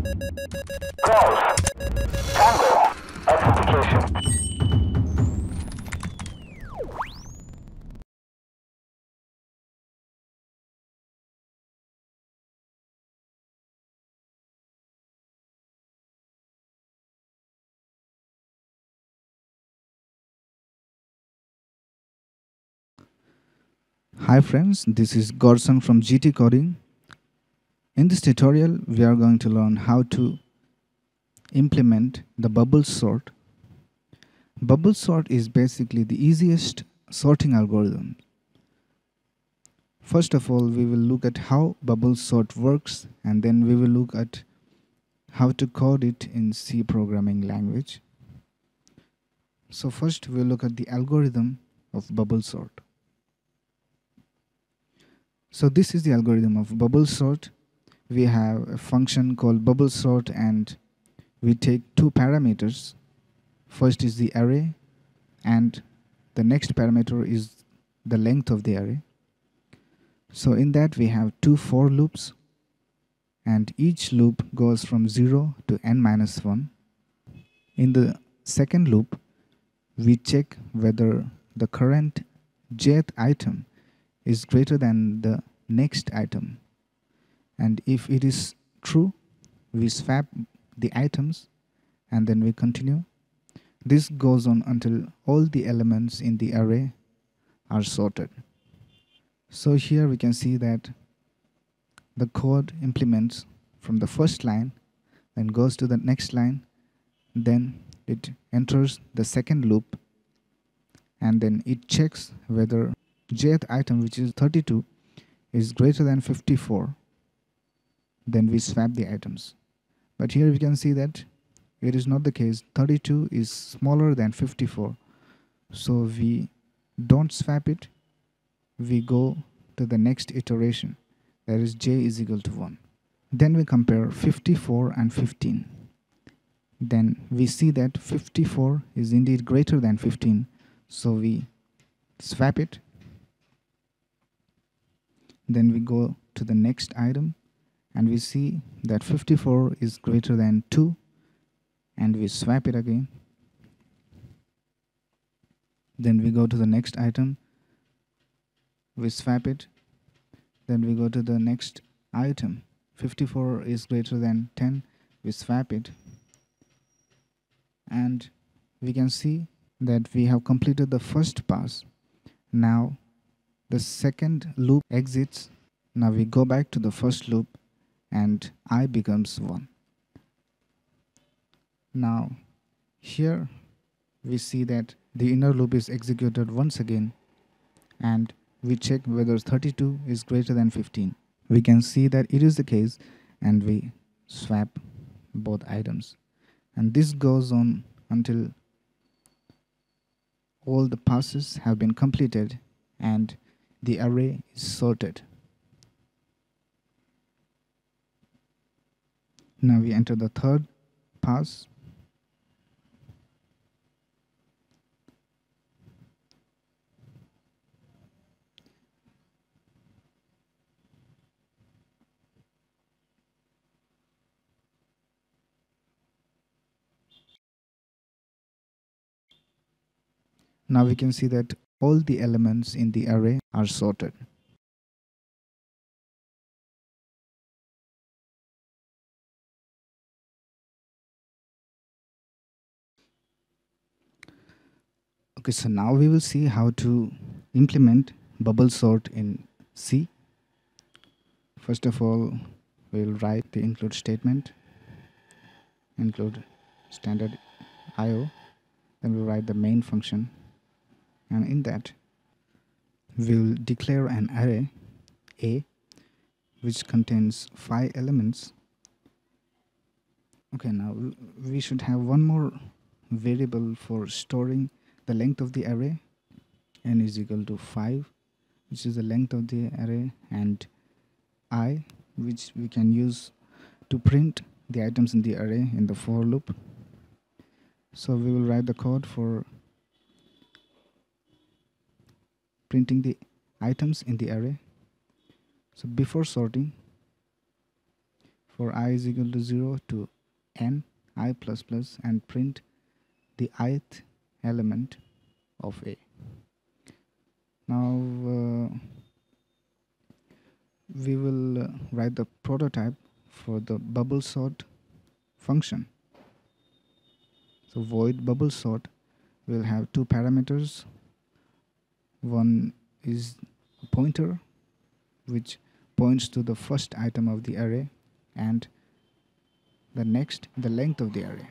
Golf. Tango. Authentication. Hi friends, this is Gorsan from GT Coding. In this tutorial, we are going to learn how to implement the bubble sort. Bubble sort is basically the easiest sorting algorithm. First of all, we will look at how bubble sort works, and then we will look at how to code it in C programming language. So first we'll look at the algorithm of bubble sort. So this is the algorithm of bubble sort. We have a function called bubble sort, and we take two parameters. First is the array, and the next parameter is the length of the array. So in that we have two for loops, and each loop goes from 0 to n minus 1. In the second loop, we check whether the current jth item is greater than the next item, and if it is true, we swap the items and then we continue. This goes on until all the elements in the array are sorted. So here we can see that the code implements from the first line, then goes to the next line, then it enters the second loop, and then it checks whether jth item, which is 32, is greater than 54. Then we swap the items. But here we can see that it is not the case. 32 is smaller than 54. So we don't swap it. We go to the next iteration, that is j is equal to 1. Then we compare 54 and 15. Then we see that 54 is indeed greater than 15. So we swap it. Then we go to the next item, and we see that 54 is greater than 2, and we swap it again. Then we go to the next item, we swap it. Then we go to the next item, 54 is greater than 10, we swap it. And we can see that we have completed the first pass. Now the second loop exits. Now we go back to the first loop, and I becomes 1. Now here we see that the inner loop is executed once again, and we check whether 32 is greater than 15. We can see that it is the case, and we swap both items. And this goes on until all the passes have been completed and the array is sorted. Now we enter the third pass. Now we can see that all the elements in the array are sorted. Okay, so now we will see how to implement bubble sort in C. First of all, we'll write the include statement, include standard IO. Then we'll write the main function, and in that we'll declare an array A which contains 5 elements. Okay, now we should have one more variable for storing the length of the array. N is equal to 5, which is the length of the array, and I, which we can use to print the items in the array in the for loop. So we will write the code for printing the items in the array. So before sorting, for I is equal to 0 to n I plus plus, and print the ith element of A. Now we will write the prototype for the bubble sort function. So void bubble sort will have two parameters. One is a pointer which points to the first item of the array, and the next the length of the array.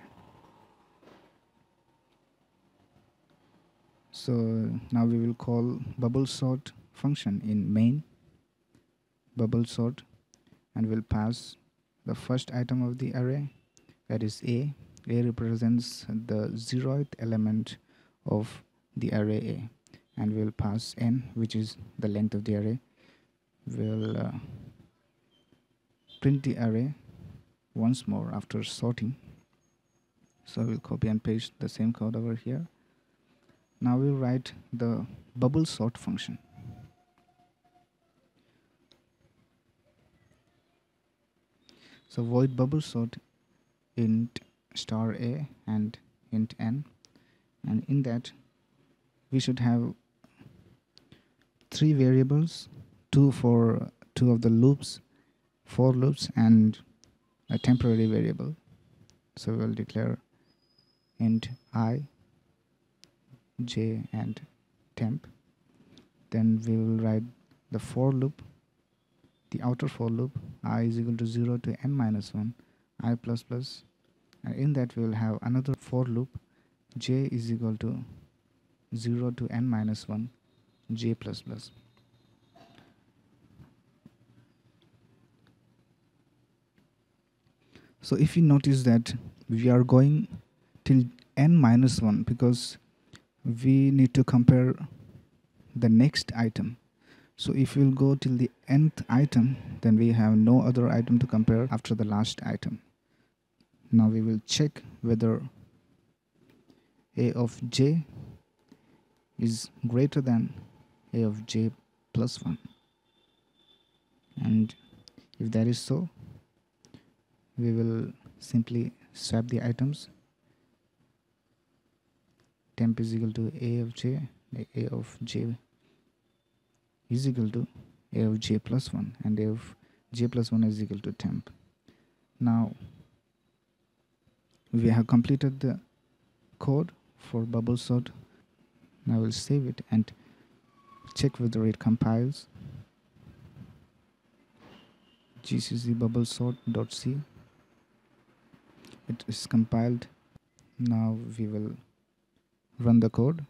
So now we will call bubble sort function in main bubble sort, and we'll pass the first item of the array, that is A. A represents the 0th element of the array A, and we'll pass n, which is the length of the array. We'll print the array once more after sorting. So we'll copy and paste the same code over here. Now we'll write the bubble sort function. So void bubble sort int star a and int n, and in that we should have three variables, two for two of the loops, for loops, and a temporary variable. So we'll declare int I, j, and temp. Then we will write the for loop, the outer for loop, I is equal to 0 to n minus 1 I plus plus, and in that we will have another for loop, j is equal to 0 to n minus 1 j plus plus. So if you notice that we are going till n minus 1 because we need to compare the next item. So if we'll go till the nth item, then we have no other item to compare after the last item. Now we will check whether a of j is greater than a of j plus 1. And if that is so, we will simply swap the items. Temp is equal to a of j, a of j is equal to a of j plus 1, and a of j plus 1 is equal to temp. Now we have completed the code for bubble sort. Now we'll save it and check whether it compiles. gcc bubble sort.c. It is compiled. Now we will run the code.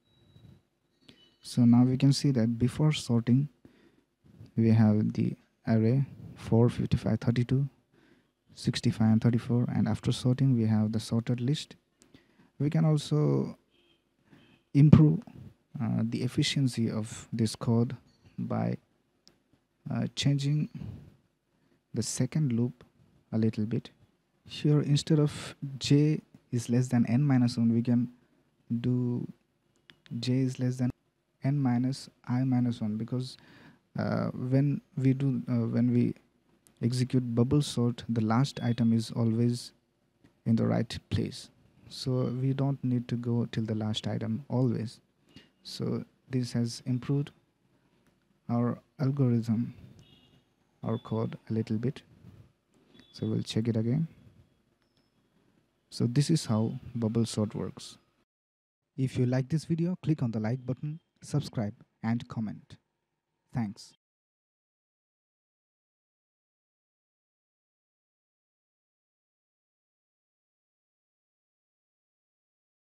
So now we can see that before sorting we have the array 4, 55, 32, 65 and 34, and after sorting we have the sorted list. We can also improve the efficiency of this code by changing the second loop a little bit. Here, instead of j is less than n minus 1, we can do j is less than n minus I minus 1, because when we execute bubble sort, the last item is always in the right place. So we don't need to go till the last item always. So this has improved our algorithm, our code a little bit. So we'll check it again. So this is how bubble sort works. If you like this video, click on the like button, subscribe and comment. Thanks.